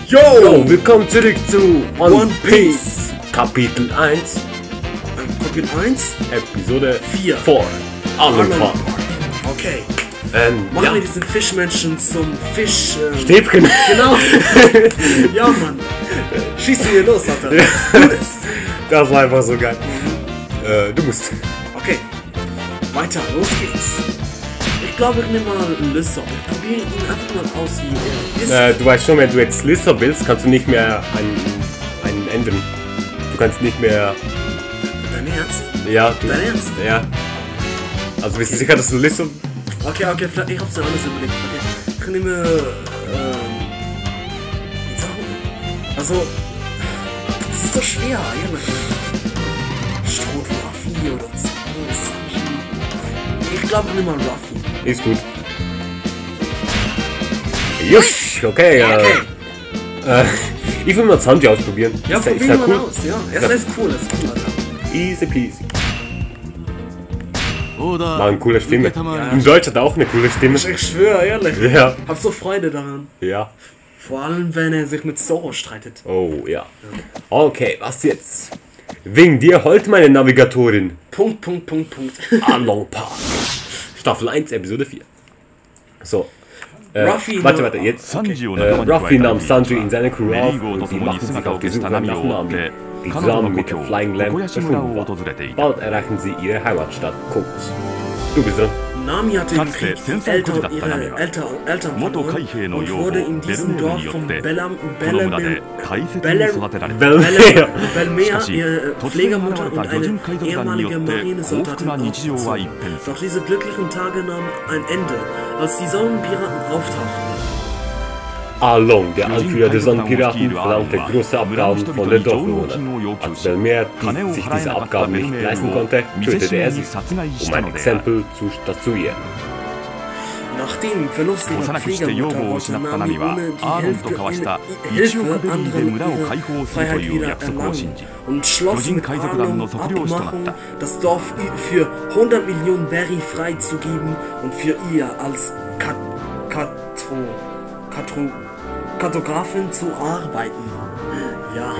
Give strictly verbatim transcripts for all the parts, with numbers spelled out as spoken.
Yo! Yo, willkommen zurück zu One, One Piece. Kapitel eins. Kapitel eins? Episode vier. vier. Arlong Park. Okay. Ähm, Machen ja. wir diesen Fischmenschen zum Fisch... Ähm, Stäbchen. Genau. Ja, Mann. Schießen wir los, Alter. Let's do this. Das war einfach so geil. Äh, du musst. Okay. Weiter, los geht's. Ich glaube, ich nehme mal Lissop. Ich probiere ihn einfach mal aus, wie er ist. Äh, du weißt schon, wenn du jetzt Lissop willst, kannst du nicht mehr einen, einen ändern. Du kannst nicht mehr... Dein Ernst? Ja. Du, Dein Ernst? Ja. Also bist du sicher, dass du Lissop... Okay, okay, vielleicht, ich hab's ja alles überlegt. Okay. Ich nehme... Ähm... Jetzt auch... Also... Es ist so schwer, ehrlich. Stroh, Ruffy oder so. Ich glaube, ich nehme mal Ruffy. Ist gut. Jusch, okay. Okay. Äh, äh, ich will mal Sanji ausprobieren. Ja, ist, probieren ist wir cool? mal aus, ja. Es ist cool, es ist cool, Alter. Easy peasy. War eine coole Stimme. Ja. Im Deutsch hat er auch eine coole Stimme. Ich schwöre, ehrlich. Ja. Hab so Freude daran. Ja. Vor allem, wenn er sich mit Zoro streitet. Oh, ja. Okay, was jetzt? Wegen dir heult meine Navigatorin. Punkt, Punkt, Punkt, Punkt. Arlong Park. Staffel eins, Episode vier. So. Äh, Ruffy warte, warte, jetzt. Okay. Äh, Ruffy nahm Sanji in seine Crew auf und sie machten sich auf die Suche nach Nami, die zusammen mit der Flying Lamp verschwunden war. Bald erreichen sie ihre Heimatstadt Kokos. Du bist dran. Nami hatte im Krieg die Eltern, ihre Eltern, Eltern verloren und wurde in diesem Dorf von Bellam, Bellam, Bellam, Belmea, ihre Pflegemutter und eine ehemalige Marinesoldatin aufgezogen. Doch diese glücklichen Tage nahmen ein Ende, als die Sonnenpiraten auftauchten. Arlong, der Anführer der Sonnenpiraten, verlangte große Abgaben von den Dorfbewohnern. Als Belmea die, sich diese Abgaben nicht leisten konnte, tötete er sie, um ein Exempel zu statuieren. Nach dem Verlust ihrer Pflegemutter wollte Nami ohne die Hilfe, Hilfe anderen ihre Freiheit wieder erlangen und schloss mit Arlong Abmachung, das Dorf für hundert Millionen Berry freizugeben und für ihr als Kat Katro Katro Kartografin zu arbeiten. Ja.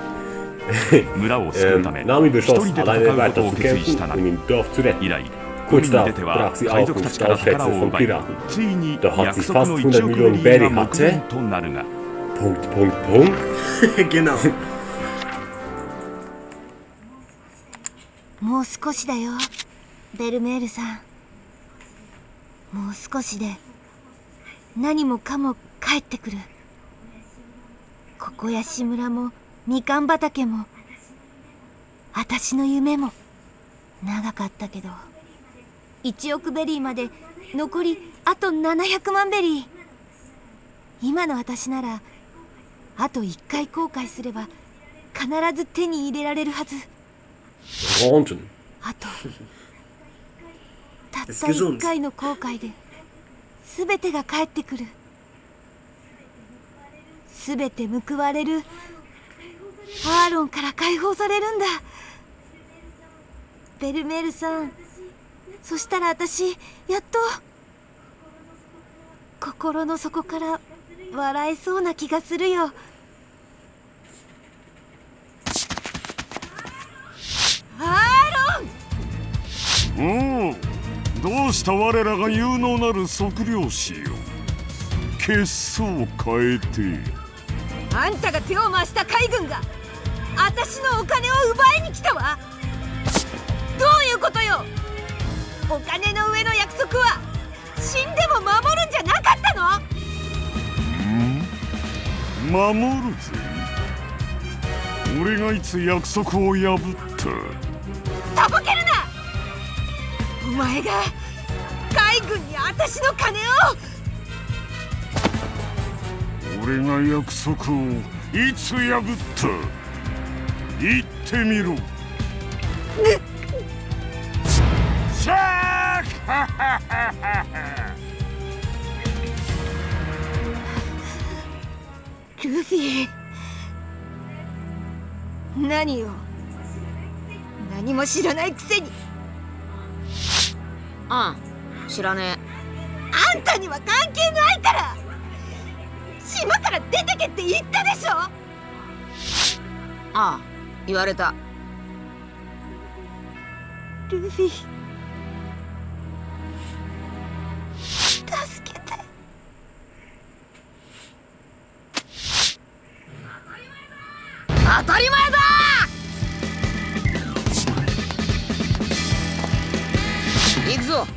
ähm, Nami beschloss, alleine weiter zu kämpfen, um im Dorf zu retten. Kurz darauf brach sie auf und stahl Schätze von Piraten. Doch als sie fast hundert Millionen Berry hatte... Punkt, Punkt, Punkt. Genau. もう少しだよ、ベルメールさん。もう少しで何もかも帰ってくる。ここや志村もみかん畑も私の夢も長かったけど、いちおくベリーまで残りあとななひゃくまんベリー。今の私ならあといっかい後悔すれば必ず手に入れられるはず。あとたったいっかいの後悔で全てが返ってくる。全て報われる。アーロンから解放されるんだ。ベルメールさん、そしたら私やっと心の底から笑えそうな気がするよ。アーロン！ おお、どうした我らが有能なる測量士よ。血相を変えて。 あんたが手を回した海軍が私のお金を奪いに来たわ。どういうことよ。お金の上の約束は死んでも守るんじゃなかったの？ん？守るぜ。俺がいつ約束を破った？ とぼけるな。お前が海軍に私の金を。 俺が約束をいつ破った？言ってみろ。シャークルフィ何よ。何も知らないくせに。 ああ、知らねえ。 あんたには関係ないから。知島から出てけって言ったでしょ。ああ、言われた。ルフィ、助けて。当たり前だ。行くぞ。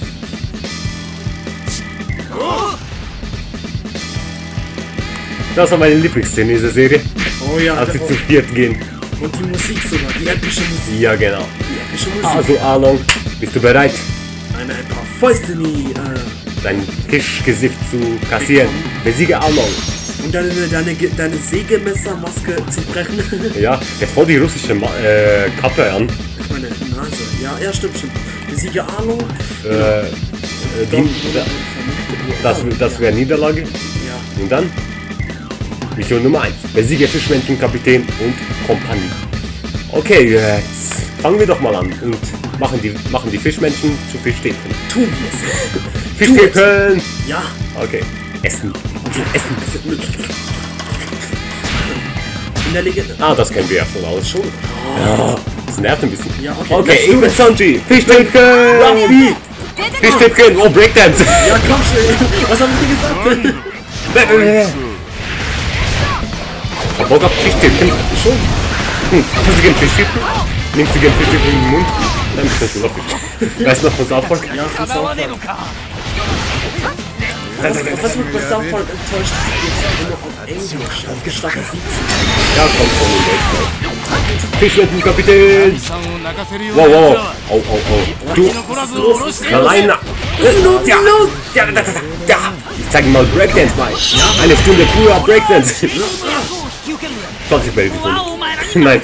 Das war meine Lieblingsszene in dieser Serie. Oh ja. Als sie zu viert gehen. Und die Musik sogar, die epische Musik. Ja, genau. Die epische Musik. Also, Arlong, bist du bereit? Ein, ein paar Fäuste in die, äh... Dein Fischgesicht zu kassieren. Besiege Arlong. Und deine, deine, deine Sägemessermaske zu brechen. Ja, jetzt voll die russische Ma äh, Kappe an. Meine Nase. Ja, ja, stimmt, stimmt. Besiege Arlong. Äh, äh die, da, das das wäre Niederlage. Ja. Und dann? Mission Nummer eins. Besiege Fischmenschenkapitän und Kompanie. Okay, jetzt fangen wir doch mal an und machen die, machen die Fischmenschen zu Fischstäbchen. Tun wir es. Fischstäbchen! Ja. Okay. Essen. Essen. Essen. In der Legende. Ah, das kennen wir ja schon aus. Schon. Oh. Ja, das nervt ein bisschen. Ja, okay. Okay, ich bin Sanji. Fischstäbchen! Ruffy! Fischstäbchen! Oh, Breakdance! Ja, komm schon. Was haben wir gesagt? Ich hab Bock auf Fischstäbchen. Schon. Hm, hast du gern Fischstäbchen? Nimmst du gern Fischstäbchen in den Mund? Dann bist du noch Fisch. Weißt du noch von South Park? Ja, von South Park. Was, was wird bei South Park enttäuscht, dass wir jetzt immer noch auf Englisch, auf Staffel siebzehn. Ja, kommt von den Weltweit. Fischmenschenkapitän! Wow, wow, oh, oh, oh. Du, alleine! Ja, ja, ja, ja. Ich zeig dir mal Breakdance bei. Eine Stunde purer Breakdance. zwanzig Bälle die Stunde. Nein.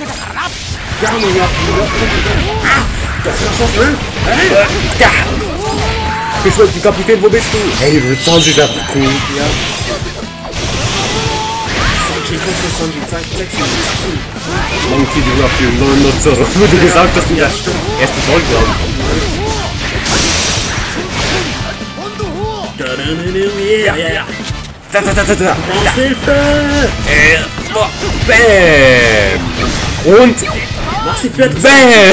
Ja. Fischmenschenkapitän, wo bist du? Hey, Sanji, das ist cool. Ja. Sanji, komm schon, Sanji, zeig, zeig sie, zeig sie. Monkey, du hast den neuen Nutzer. Wurde gesagt, dass du das erste Volk glaubst. Ja, ja, ja. Da, da, da, da, da. Hilfe! Äh, bam! Und mach sie fertig! bam!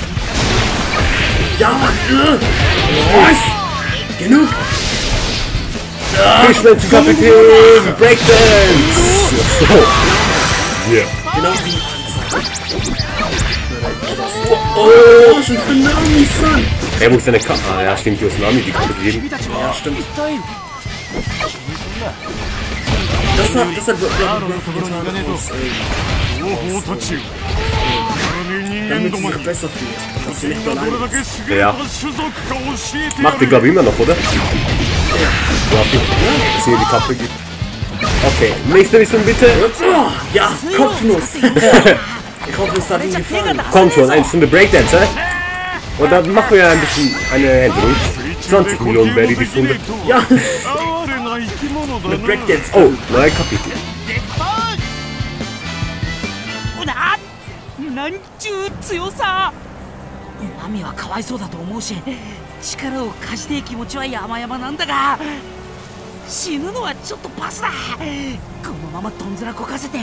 Ja! Was? Genug! Fischmenschenkapitän! Breakdance! Ja. Genau wie oh, schon für Nami-san! Er muss seine Karte. Ah, ja, stimmt, du hast Nami die Karte gegeben. Ja, stimmt. Das hat, das hat wirklich getan aus, äh, damit sie sich besser fühlt, dass sie nicht allein ist. Ja. Macht ihr, glaube ich, immer noch, oder? Ja. Ja, dass ihr die Kappe gibt. Okay, nächste Mission bitte. Ja, Kopfnuss. Ich hoffe, es hat Ihnen gefallen. Kommt schon, eine Stunde Breakdance, hä? Und dann machen wir ein bisschen eine Änderung. zwanzig Millionen Berry die Stunde. Ja. Mit Breakdance. Oh, neuer Kapitel. なんちゅう強さ。ナミはかわいそうだと思うし、力を貸して気持ちは山々なんだが、死ぬのはちょっとパスだ。このままとんずらこかせて。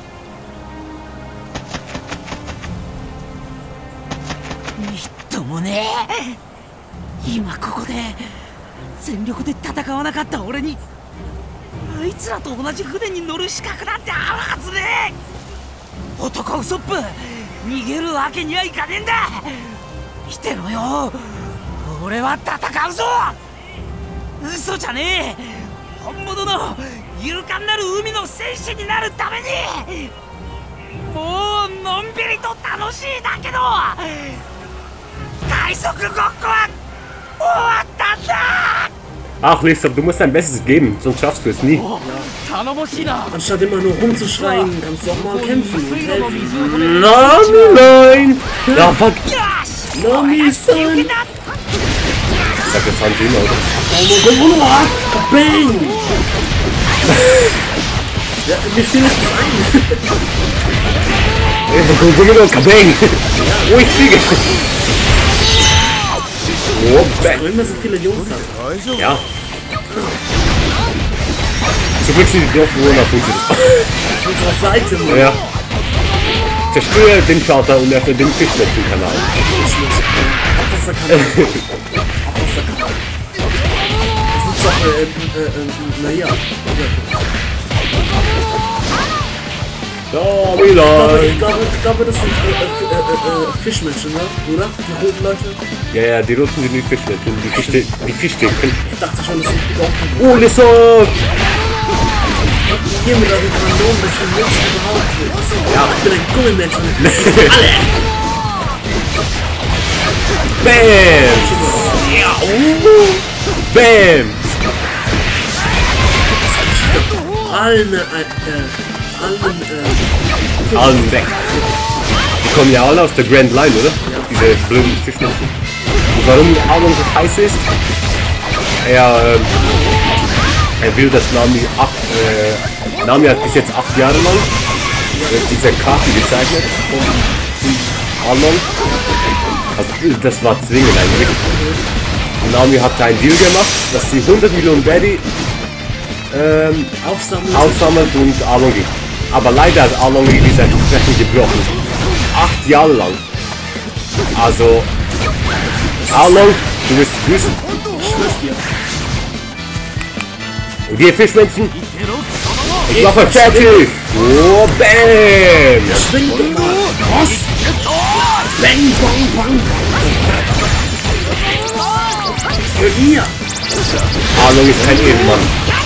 みっともねえ。今ここで全力で戦わなかった俺に、あいつらと同じ船に乗る資格なんてあるはずねえ。男ウソップ、逃げるわけにはいかねえんだ。見てろよ、俺は戦うぞ。嘘じゃねえ、本物の勇敢なる海の戦士になるために。もうのんびりと楽しいだけど、海賊ごっこは終わったんだ。 Ach, Lisa, du musst dein Bestes geben, sonst schaffst du es nie. Anstatt immer nur rumzuschreien, kannst du auch mal kämpfen und helfen. Nami-Line! Ja, fuck! Nami-san! Sag das Sanji immer, oder? Bang! Ja, mir fiel nichts ein. Kabang! Oh, ich fliege! Oh, bang! Weil immer so viele Jungs haben. Ja. Zum Glück sind die Dorfbewohner auf unserer Seite, Mann. Ja. Zerstöre den Schalter und öffne den Fischmädchen-Kanal. Abwasserkanal. Abwasserkanal. Das ist doch, äh, äh, äh, naja. Da, wieder. Ich glaube, ich glaube, das sind äh, äh, äh, Fischmenschen, ne? Oder? Die roten Leute? Ja, ja, die roten sind die Fischmädchen, die Fischstäbchen. Die Fischstäbchen. Ich dachte schon, das sind doch. Oh, Lissot! Hier mit euren Kanonen, das sind nichts überhaupt. Ja, ich bin ein Gummimensch. Alle! Bam! Ja, uh. Bam! Allen, äh, allen, äh... Allen weg. Die kommen ja alle aus der Grand Line, oder? Ja. Diese blöden Fischmädchen. Und warum Arlong so scheiße ist? Er, ähm... Er will, dass Nami acht, äh... Nami hat bis jetzt acht Jahre lang äh, diese Karten gezeichnet von Arlong. Also, das war zwingend eigentlich. Und Nami hat einen Deal gemacht, dass sie hundert Millionen Berry ähm, aufsammelt. aufsammelt und Arlong gibt. Aber leider hat Arlong diese Versprechen gebrochen. Acht Jahre lang. Also, Arlong, du wirst grüßen. Und die Fischmännchen, ich mache fertig. Oh, bam! Schwing doch mal. Was? Bang, bang, bang. Für ihr. Arlong ist kein Ehrenmann.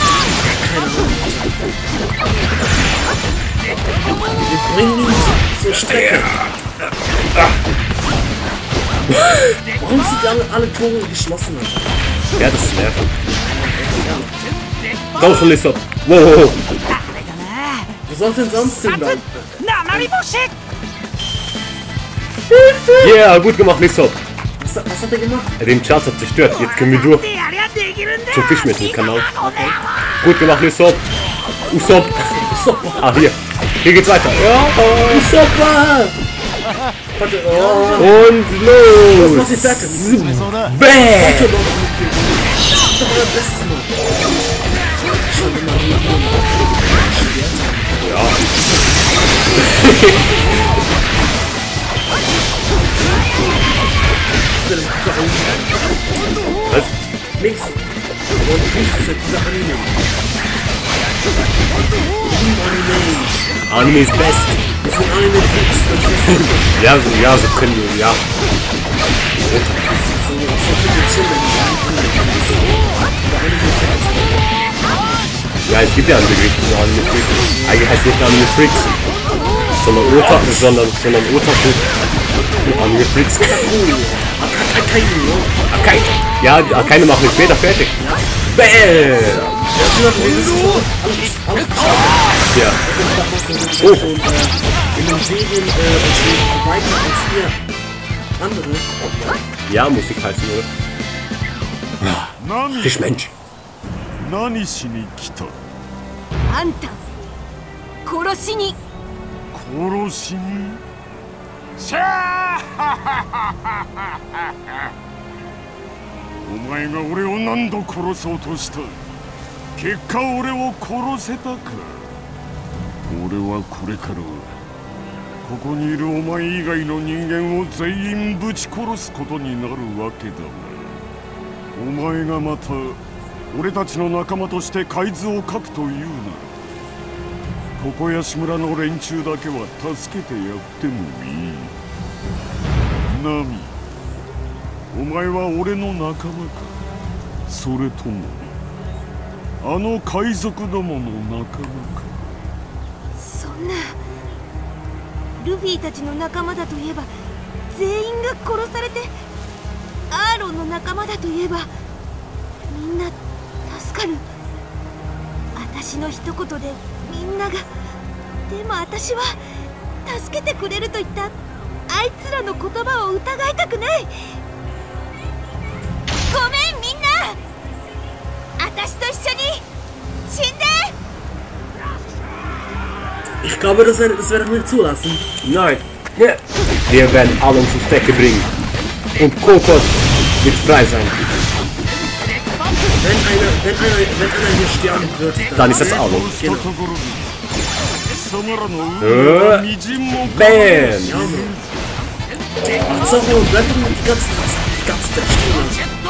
Wir bringen ihn zur Strecke. Warum sind alle, alle Tore geschlossen? Ja, das ist nervig. Komm schon, Lissot. Wow. Wo soll denn sonst hin dann? Ja, yeah, gut gemacht, Lissot. Was, was hat er gemacht? Den Chart hat zerstört. Jetzt können wir durch zum Fischmädchen-Kanal. Okay. Gut gemacht, Lissot. Usopp. Ah, hier. Hier geht's weiter. Ja. Usopp. Oh. Und los. Was ist das? Bam. Ja. Was? Nix. Und das ist dieser Anime. Anime ist best. Das sind Anime Fix. Ja, so, ja, so können wir, ja. Ja, es gibt ja einen Begriff für Anime Freaks. Eigentlich heißt es nicht Anime Freaks, sondern Otaku, sondern, sondern Otaku. Anime Freaks. Akainu. Ja, Akainu machen wir später fertig. Bam! Ja. Oh. In den Serien äh, weiter als hier andere. Ja, muss ich heißen, oder? Fischmensch. 何しに来た？ あんた殺しに殺しに？しゃーお前が俺を何度殺そうとした？結果俺を殺せたか？俺はこれからここにいるお前以外の人間を全員ぶち殺すことになるわけだが、お前がまた俺たちの仲間として海図を書くというなら、ここやし村の連中だけは助けてやってもいい。ナミ、お前は俺の仲間か、それともあの海賊どもの仲間か。 そんな、ルフィたちの仲間だといえば全員が殺されて、アーロンの仲間だといえばみんな助かる。私の一言でみんなが、でも私は助けてくれると言ったあいつらの言葉を疑いたくない。ごめんみんな、私と一緒に死んで。 Ich glaube, das werden das wir nicht zulassen. Nein. Ja. Wir werden Arlong zur Strecke bringen. Und Kokos wird frei sein. Wenn einer, wenn einer, wenn einer hier sterben wird, dann, dann ist das Aaron. Genau. Äh, Bam! Ja, Mann. Ach, Zorro, bleib doch mal die ganze, die ganze Zeit stehen.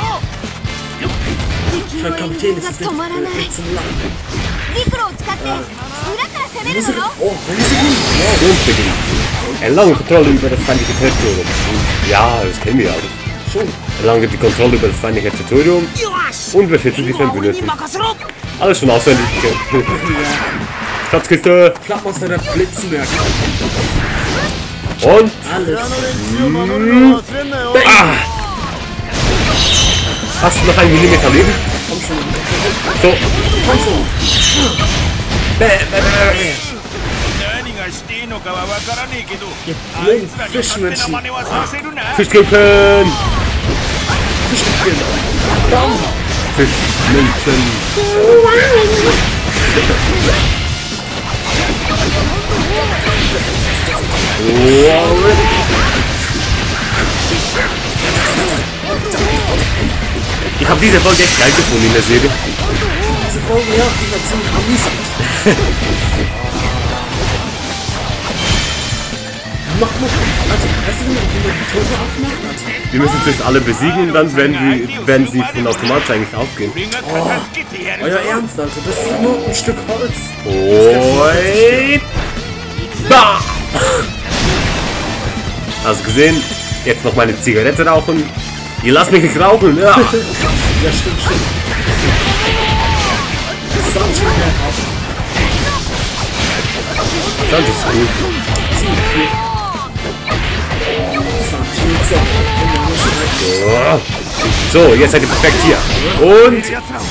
Für einen Kapitän ist es nicht, nicht zum Lachen. Musik, oh, Musik. Grundbeginn. Erlangen Kontrolle über das feindliche Territorium. Ja, das kennen wir ja alles. Schon. Erlange die Kontrolle über das feindliche Territorium und beschützen die Verbündeten. Alles schon auswendig. Schatzkiste. Flappmaster der Blitzmerk. Und Alles. Mm, ah. Hast du noch einen Millimeter Leben? Komm schon. So. Komm schon. Bäh, bäh, bäh, bäh. Ihr blöden Fischmenschen. Fischkippen. Fischkippen. Fischmenschen. Wow. Ich habe diese Folge echt geil gefunden in der Serie. Diese Folge, ja, die war ziemlich amüsant. Mach mal, also, weißt du, wie man die Tore aufmacht? Wir müssen zuerst alle besiegen, dann werden, die, werden sie von automatisch eigentlich aufgehen. Oh, euer Ernst, Alter, das ist nur ein Stück Holz. Oi. Bah. Hast du gesehen? Jetzt noch meine Zigarette rauchen. Ihr lasst mich nicht rauchen, ja. Ja, stimmt, stimmt. Sanji, Sanji ist cool. So, jetzt seid ihr perfekt hier. Und...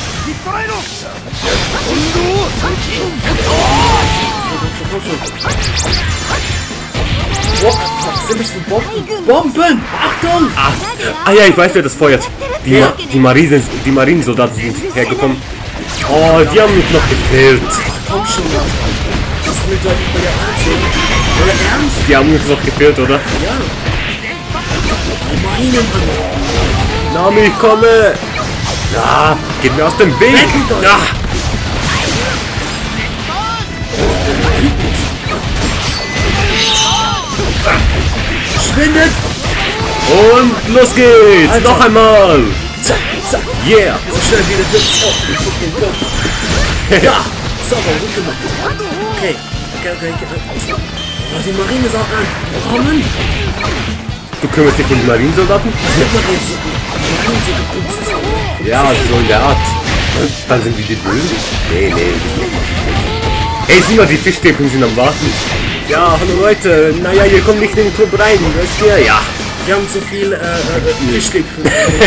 Oh, was sind das für Bomben? Bomben! Achtung! Ach, ah ja, ich weiß, wer das feuert. Die, Ma die, Marines, die Marinesoldaten sind hergekommen. Oh, die haben uns noch gefehlt. Komm schon, das ist mir doch nicht mehr Ernst. Oder Ernst? Die haben uns noch gefehlt, oder? Ja. Marinemann. Nami, ich komme! Ja, geht mir aus dem Weg! Ja. Schwindet! Und los geht's! Alter. Noch einmal! Zack, zack. Yeah! So schnell wie der Blitz. Oh, ich guck den Kopf. Ja! Sauber, gut gemacht. Okay. Okay, okay, okay. Oh, die Marine ist auch an. Kommen! Du kümmerst dich um die Marinesoldaten? Ja, so in der Art. Dann sind die die Bösen? Nee, nee. Ey, sieh mal, die Fischstäbchen sind am Warten. Ja, hallo Leute. Naja, ihr kommt nicht in den Club rein, weißt ihr? Ja. Wir haben zu viel äh, äh, Fischstäbchen.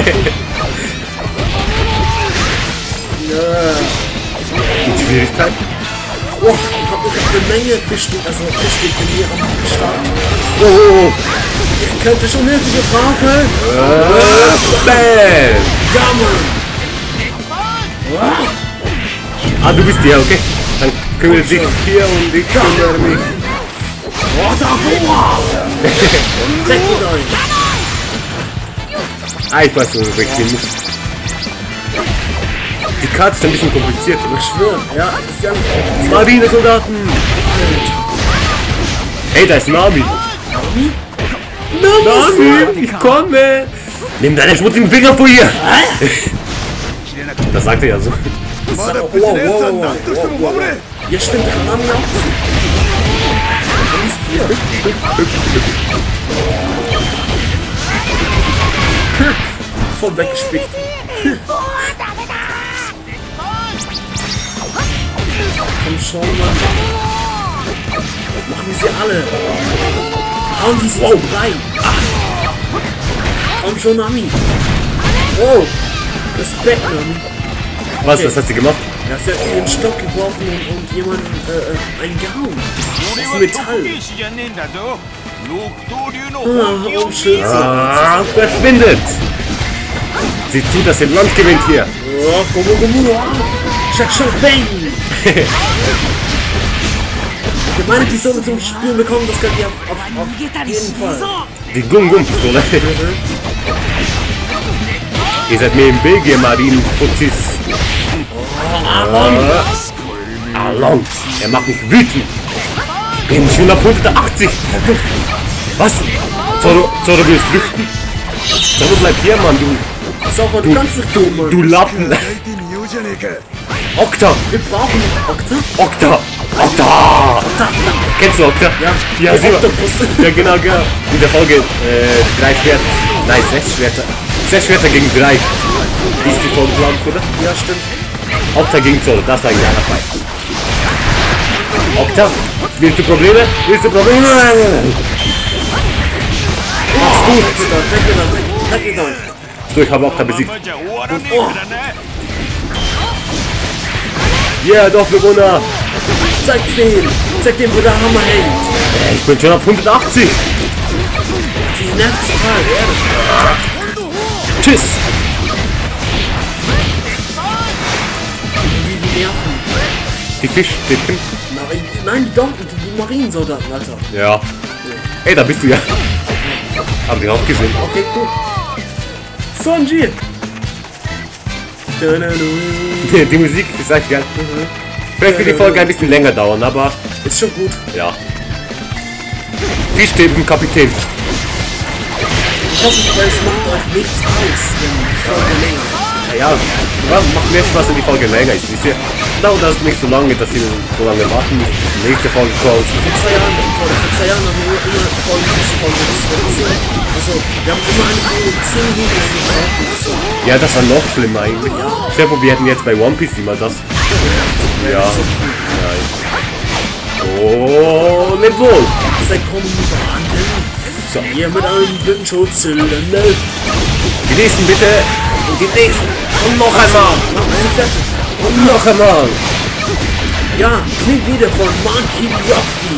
Ja. Und Schwierigkeiten? Oh, ich hab, ich hab eine Menge Fischstäbchen, also Fischstäbchen hier am Start. Oh, oh, oh. Ich könnte schon Hilfe gebrauchen. Äh, bam! Ja, Mann. Ah, du bist der, okay? Dann kümmert sich hier und ich kümmere mich. Oh, da, boah! Weg mit euch! Ah, ich weiß, wo ich weggehen muss. Die Karte ist ein bisschen kompliziert, oder? Ich schwöre, ja, ist ja nicht. Marinesoldaten! Hey, da ist Nami! Nami? Nami, ich komme! Nimm deine schmutzigen Finger vor ihr! Das sagt er ja so. Wow, wow, wow, wow, wow. Ja, stimmt, der Nami auch. Nami ist hier. Voll weggespickt. Komm schon, Mann. Machen wir sie alle. Hauen die sie wow. vorbei. Komm schon, Nami. Oh. Respekt, Nami. Was, Okay. was hat sie gemacht? Er hat ja den Stock geworfen und, und jemanden äh, einen gehauen. Das ist Metall. Ah, oh, schön. Ah, verschwindet! Sieh zu, dass ihr Land gewinnt hier. Oh, gumu, gumu, Shak, shak, bang! Ich meine, die Sonne zum Spüren bekommen, das könnt ihr auf, auf, auf jeden Fall. Die Gung-Gung-Pistole. Ihr seid mir im Weg, ihr Marinen-Fuzis. Alon! Alon! Er macht mich wütend! Ich bin schon auf hundertachtzig! Was? Zoro, Zoro will flüchten? Zoro bleib hier, Mann, du! Zoro, du kannst nicht tun, Mann! Du Lappen! Okta! Wir brauchen Okta? Okta! Okta! Okta! Kennst du Okta? Ja, ja, der Oktopus. Ja, genau, genau. In der Folge äh, drei Schwerter. Nein, sechs Schwerter. Sechs Schwerter gegen drei. Die ist die Folge, glaube ich, oder? Ja, stimmt. Okta gegen Zoro, das war ein kleiner Fight. Okta, willst du Probleme? Willst du Probleme? Mach's gut! Weg mit euch, weg mit euch, weg mit euch! So, ich habe Okta besiegt. Oh. Yeah, doch, Bewohner! Zeig's denen! Zeig dem, wo der Hammer hängt! Ich bin schon auf hundertachtzig! Die nervt total, ja. Tschüss! Die nerven. Die Fischstäbchen? Nein, nein, die Donken, die Marinesoldaten, Alter. Ja. Ey, da bist du ja. Haben die auch gesehen. Okay, cool. Sanji! Die Musik ist echt geil. Mhm. Vielleicht wird die Folge ein bisschen länger dauern, aber... Ist schon gut. Ja. Fischstäbchen Kapitän. Ich hoffe, es macht euch nichts aus, wenn die Folge länger ist. Ja, macht mehr Spaß, wenn die Folge länger ist. Wisst ihr? Genau, das ist nicht so lange, dass ihr so lange warten müsst. Die nächste Folge kommt. Vor zwei Jahren, vor, vor zwei Jahren haben wir immer Folgen bis Folge zehn. Also, wir haben immer eine Folge zehn Minuten gebraucht. Ja, das war noch schlimmer eigentlich. Ja. Stefan, wir hätten jetzt bei One Piece immer das. Ja. Ja. Oh, lebt wohl. Sei kommen so. Hier mit einem Blütenschutzzündern. Die nächsten bitte. Und die nächsten. Und noch einmal. Und noch einmal. Ja, klingt wieder von Monkey Ruffy.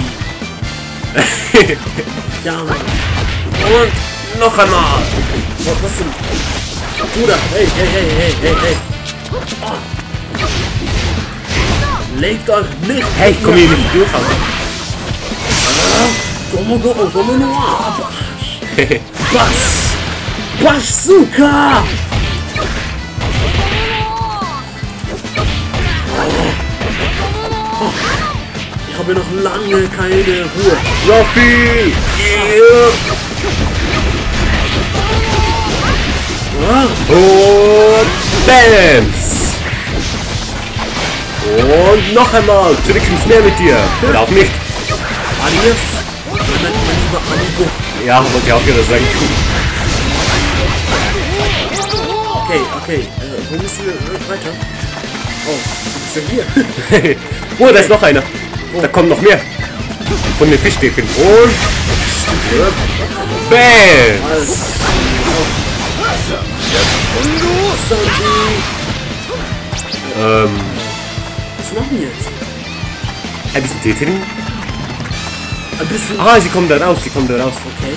Ja, Mann. Und noch einmal. Was, was denn? Bruder, hey, hey, hey, hey, hey, hey. Oh. Legt euch nicht. Hey, ich komm hier nicht durch, Alter. Como, como, como no ar. Bash. Bazooka. Ich habe noch lange keine Ruhe. Ruffy! Yeah. Und Bams! Und noch einmal, zurück ins Meer mit dir. Oder auch nicht. Adios, mein, mein lieber Amigo. Ja, wollte ich auch gerade sagen. Okay, okay, äh, wo müssen wir weiter? Oh, du bist ja hier. Oh, da ist noch einer. Oh. Da kommt noch mehr. Von den Fischstäbchen. Und... Bam! Ähm... Was machen wir jetzt? Ein bisschen Tee trinken? Ein bisschen... Ah, sie kommen da raus, sie kommen da raus. Okay.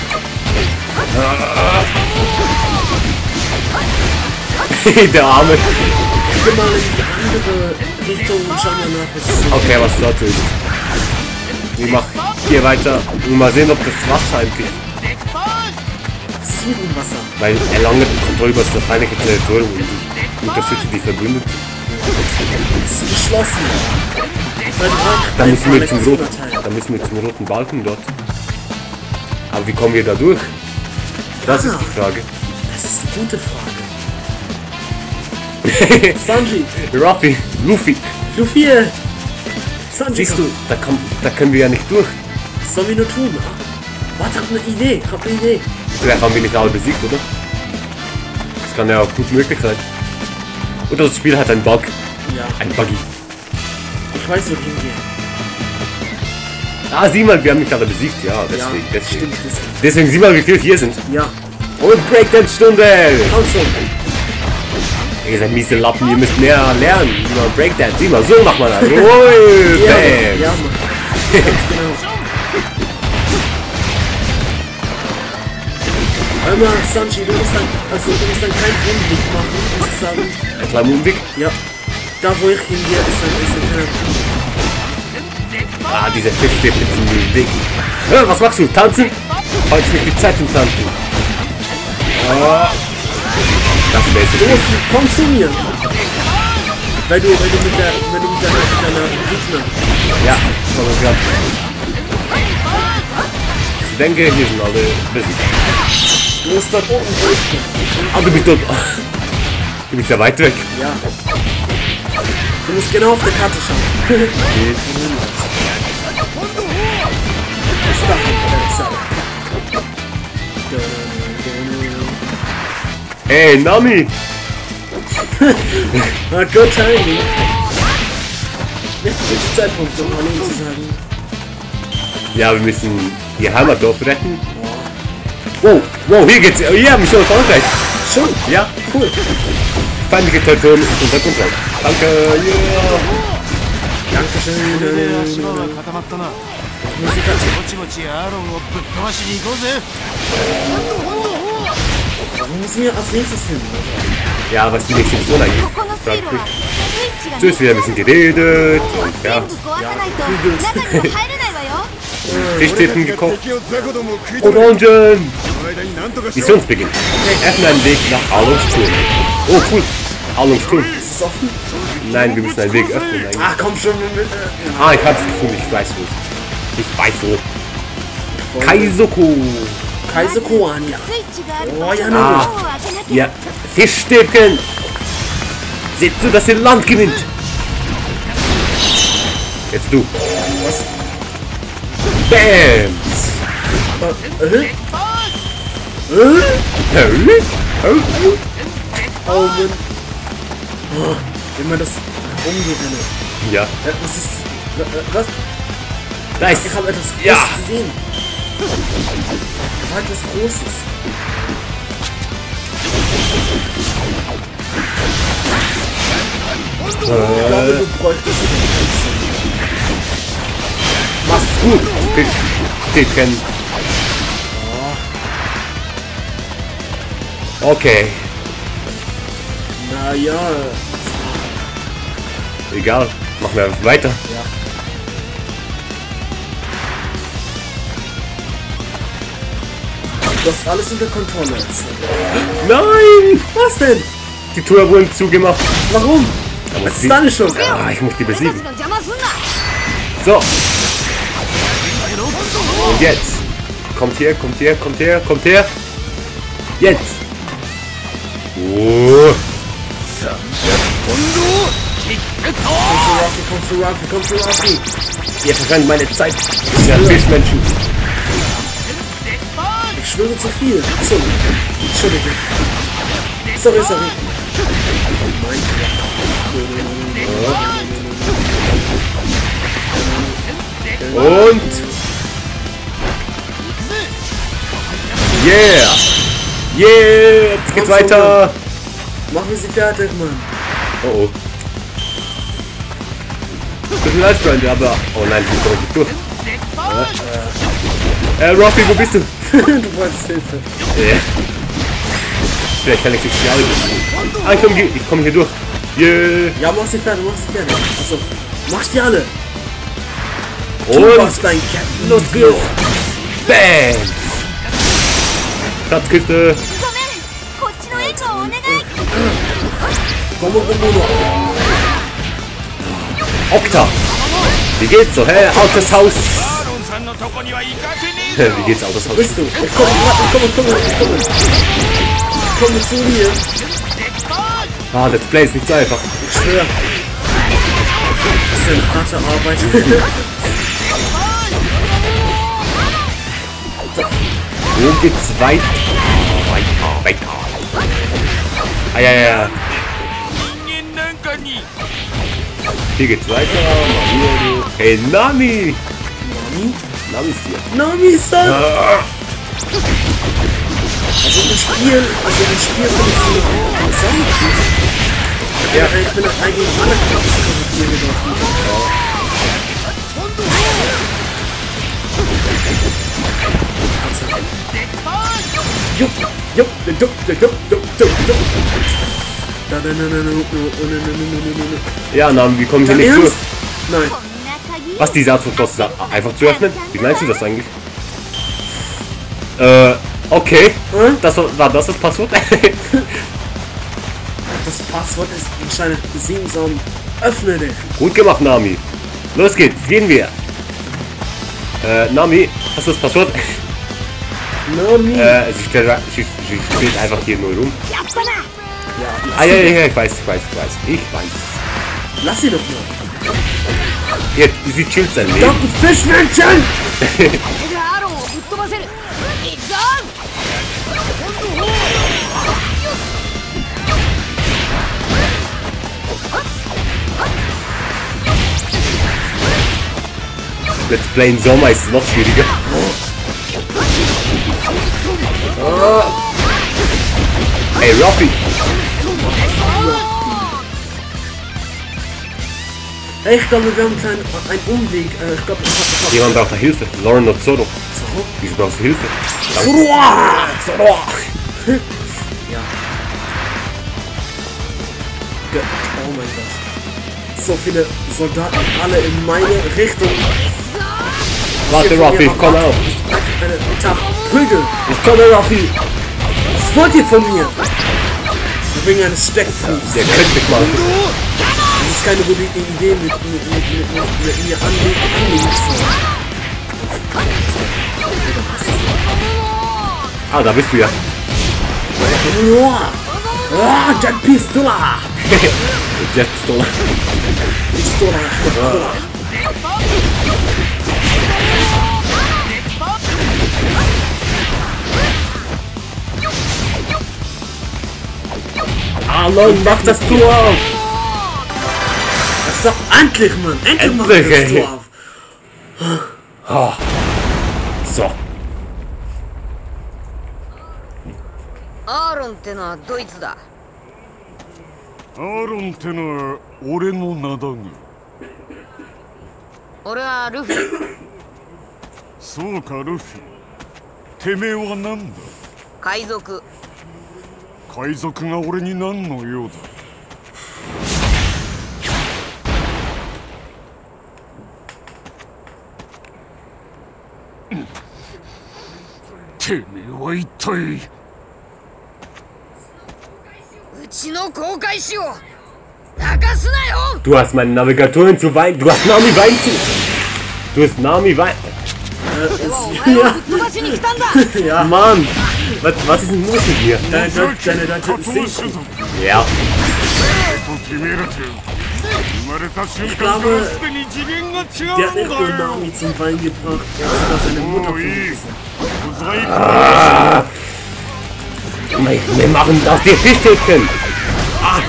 Der Arme. Ich geh mal in die andere Richtung und schau mal nach, was es ist. Okay, was dort ist. Ich mach hier weiter und mal sehen, ob das Wasser eigentlich... Was ist mit dem Wasser? Weil erlangt Kontrolle über das feindliche Territorium und unterstützt die Verbündeten. Es ist geschlossen. Da müssen wir zum roten, da müssen wir zum roten Balken dort. Aber wie kommen wir da durch? Das ist die Frage. Das ist eine gute Frage. Sanji! Ruffy! Luffy! Luffy! Sanji! Siehst du, da, kann, da können wir ja nicht durch. Was sollen wir nur tun? Warte, ich hab eine Idee, ich hab eine Idee. Vielleicht haben wir nicht alle besiegt, oder? Das kann ja auch gut möglich sein. Oder das Spiel hat einen Bug. Ja. Ein Buggy. Ich weiß, wo wir hingehen. Ah, sieh mal, wir haben nicht alle besiegt. Ja, deswegen. Ja, deswegen. stimmt, deswegen. Deswegen sieh mal, wie viele hier sind. Ja. Und Breakdance-Stunde! Komm schon. Ihr seid miese Lappen, ihr müsst mehr lernen. Über Breakdance. Sieh mal, so macht man das. Ui, Ja, bam. ja, Mann. Ganz genau. Hör mal, Sanji, du musst dann, also, du musst dann keinen Umweg machen, muss ich sagen. Ein kleiner Umweg. Ja. Da, wo ich hingehe, ist dann, ist dann kein... Ah, dieser Fisch steht mit dem Weg. Ja, was machst du? Tanzen? Heute ist nicht die Zeit zum Tanzen. Ah. Das ist basic. Los, komm zu mir. Weil du, weil du mit der, wenn du mit deiner, mit deiner Gegner. Ja, aber gerade. Ich denke, hier sind alle wissen. Du musst dort oben durch. Ah, du bist dort. Du bist ja weit weg. Ja. Du musst genau auf der Karte schauen. Ist da. Hey, Nami! Na, good timing. Nicht guter Zeitpunkt, um Hallo zu sagen. Ja, wir müssen ihr Heimatdorf retten. Wow, wow, hier geht's. Ja, Mission erfolgreich. Schon? Ja, cool. Feindliche Territorium ist unter Kontrolle. Danke, yeah. Dankeschön. Wo müssen wir als nächstes hin? Ja, was die nächste Mission eigentlich? Tschüss, wir haben ein bisschen geredet und ja. Fischstätten gekocht. Orangen! Missionsbeginn. Öffnen einen Weg nach Arlungsturm. Oh, cool. Arlungsturm. Ist es offen? Nein, wir müssen einen Weg öffnen. Eigentlich. Ach, komm schon mit. Ah, ich hab's gefunden. Ich weiß wo. Ich weiß wo. Kaizoku. Kaizoku an, ja. Oh, ja, no. Ah, ja. Fischstäbchen. Seht zu, dass ihr Land gewinnt. Jetzt du. Was? Bams. Äh, äh? Äh? Oh, Mann. Oh, wenn man das umgewinnt. Ja. Äh, was ist... Äh, was? Nice. Ich habe etwas Großes Ja. gesehen. war etwas Großes. Ich glaube, du bräuchtest mach's gut. Stückchen. Okay. Naja. Egal. Machen wir weiter. Ja. Du hast alles unter Kontrolle jetzt. Nein! Was denn? Die Tür wurden zugemacht. Warum? Aber Was ist deine Schuld? Ah, ich muss die besiegen. So. Und jetzt. Kommt her, kommt her, kommt her, kommt her. Jetzt. Oh. Kommst du, Ruffy, kommst du, Ruffy, kommst du, Ruffy. Ihr verschwendet meine Zeit. Ja, Fischmenschen. Ich schwöre zu viel. Achso. Entschuldigung. Sorry, sorry. Und. Yeah. Yeah. Jetzt geht's weiter. Machen wir sie fertig, Mann. Oh oh. Tut mir leid, Freunde, aber... Oh nein, ich bin doch nicht durch. Äh, Ruffy, wo bist du? Du wolltest Hilfe. Yeah. Vielleicht kann ich dich hier alle besiegen. Ah, ich komme hier, ich komm hier durch. Yeah. Ja, mach sie fertig, mach sie fertig. Achso, mach sie alle. Und... Du warst dein Captain. Los geht's. Bam. Schatzkiste. Komm, komm, komm, komm. Okta. Wie geht's so, hä? Altes Haus. Wie geht's, altes Haus? Bist du? Ich komm, ich komm, ich komm, ich komm. Ich komme zu mir. Ah, Let's Play ist nicht so einfach. Ich schwör. Das ist eine harte Arbeit. Wo geht's weiter? Weiter, weiter. Ah, ja, ja, ja. Hier geht's weiter. Hey, Nami! Nami? Nami ist hier. Nami-san! Ah. Also das Spiel, also das Spiel finde ich so interessant. Ja, ich finde eigentlich alle Charaktere dort gut. Jupp, jupp, jupp, jupp, jupp, jupp, jupp. Ja, Nami, wie kommen wir nicht durch? Nein. Was diese Art von Schloss ist, einfach zu öffnen? Wie meinst du das eigentlich? Äh, okay. Hm? Das war, war das das Passwort? Das Passwort ist anscheinend Simson. Öffne dich. Gut gemacht, Nami. Los geht's, gehen wir. Äh, Nami, hast du das Passwort? Nami. Äh, sie steht, sie, sie steht einfach hier nur rum. Ja, ah, ja, ja, ja, ich weiß, ich weiß, ich weiß. Ich weiß. Lass sie doch mal. Jetzt, sie chillt sein Leben. Doch, Fischmännchen! Let's Play im Sommer ist es noch schwieriger. Oh. Hey, Ruffy! Hey, ich glaube, wir haben einen kleinen einen Umweg. Äh, ich glaube, ich hab, jemand braucht da Hilfe. Lauren no Zoro. Zoro? Wieso brauchst du Hilfe? Zoro! Zoro! Ja. Oh mein Gott. So viele Soldaten, alle in meine Richtung. Warte, Ruffy, ich komme auf. Einen Tag Prügel. Ich komme, Ruffy. Was wollt ihr von mir? Wegen eines Steckbriefs. Der könnte mich mal. Das ist keine gute Idee mit, mit, mit, mit, mit, mit mir anlegen zu. Ah, da bist du ja. Ah, Jet Pistola! Jet Pistola. Pistola, Pistola. Ah, Leute, mach das Tor auf! So, endlich, Mann! Endlich, endlich mach das Tor auf! Oh. So. Aaron ってのはドイツだ。 アーロンってのは俺の名だが。 俺はルフィ。 そうか、ルフィ。てめえは何だ？ 海賊。 海賊が俺に何の用だ？てめえは一体。 うちの航海士を泣かすなよ。 Du hast meine Navigatorin zu weinen. Du hast Nami weinen zu. Du hast Nami weinen. Ja. Ja. Mann. Was, was ist denn los mit mir? Deine Deutsche, deine Deutsche ist Ja. Ich glaube, der hat nicht nur Nami zum Wein gebracht, er hat sogar seine Mutter vergessen. Ah. Wir machen aus dir Fischstäbchen. Ah.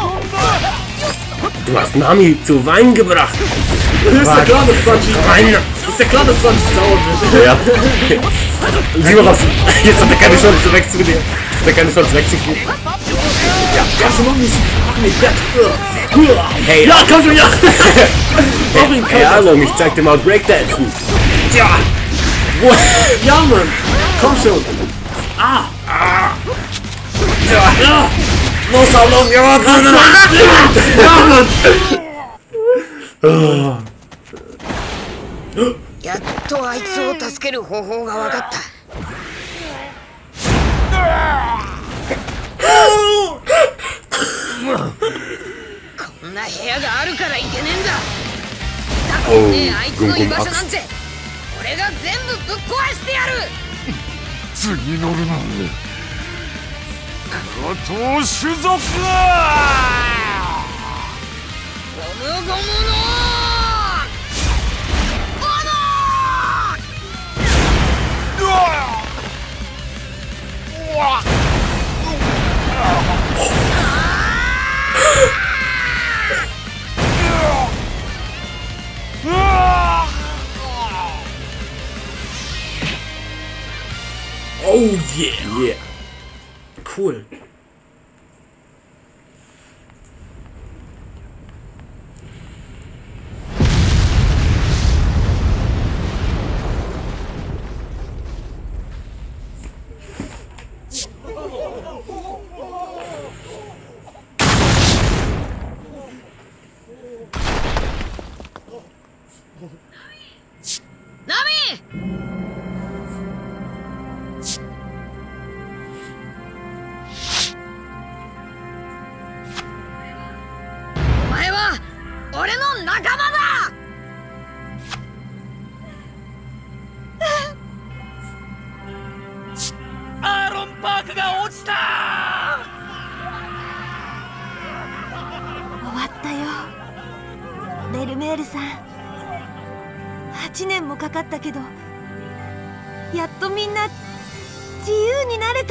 Du hast Nami zu Wein gebracht. Ist ja klar, dass Sanji Ist ja klar, dass Sanji sauer wird. Ja. Sieh mal was. Jetzt hat er keine Chance wegzugehen. Jetzt hat er keine Chance wegzugehen. Ja, ja, schon mach mich. Mach mich fett. Hey. Ja, komm schon, ja. Hey, hey Ahnung, ich zeig dir mal Breakdancen. Ja. Ja, Mann. Komm schon. Ah. Ah. Ja. Ja. Los, Ahnung. Ja, komm schon. Ja, Mann. Oh. やっとあいつを助ける方法が分かった。こんな部屋があるからいけねえんだ。だからね、あいつの居場所なんて俺が全部ぶっ壊してやる。 次乗るな。加藤種族だ。 ゴムゴムの Oh yeah. Yeah. Cool. が落ちた。 終わったよ、ベルメールさん。はちねんもかかったけど、やっとみんな自由になれた。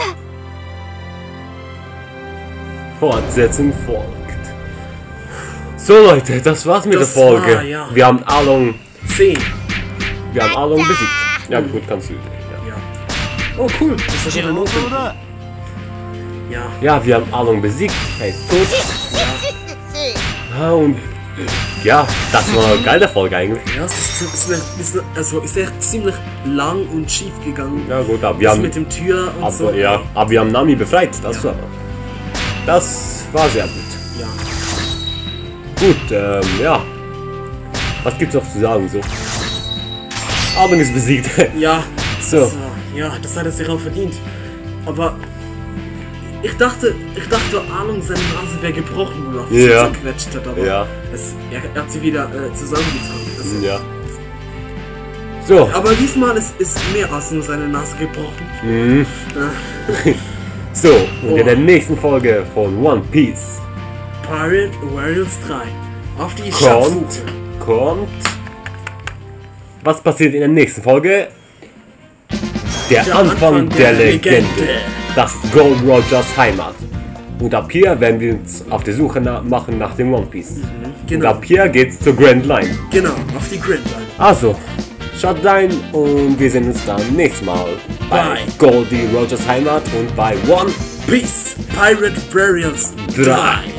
Fortsetzung folgt. So Leute, das war's mit das der Folge. War, ja. Wir haben Arlong zehn. Wir haben Arlong besiegt. Ja gut, kannst du. Ja. Ja. Oh cool, das ist schon eine Note. Ja. Ja, wir haben Arlong besiegt. Er ist tot. Ja. Und ja, das war eine geile Folge eigentlich. Ja, es ist, ist, ist, also ist echt ziemlich lang und schief gegangen. Ja gut, aber wir das haben mit dem Tür und aber, so. Ja, aber wir haben Nami befreit. Das ja. war das war sehr gut. Ja. Gut, ähm, ja. Was gibt's noch zu sagen so? Arlong ist besiegt. Ja. So. Das, ja, das hat er sich auch verdient. Aber ich dachte, ich dachte, Arlong, seine Nase wäre gebrochen, wo er sie ja. zerquetscht hat, aber ja. es, er, er hat sie wieder äh, zusammengezogen. Also, ja. So. Aber diesmal ist, ist mehr als nur seine Nase gebrochen. Mhm. So, und oh. in der nächsten Folge von One Piece Pirate Warriors drei auf die kommt, Schatzsuche. kommt. Was passiert in der nächsten Folge? Der, der Anfang, Anfang der, der Legende. Legende. Das ist Gold Rogers Heimat. Und ab hier werden wir uns auf die Suche na machen nach dem One Piece. Mhm, genau. Und ab hier geht's zur Grand Line. Genau, auf die Grand Line. Also, schaut rein und wir sehen uns dann nächstes Mal bei Goldie Rogers Heimat und bei One Piece Pirate Warriors drei.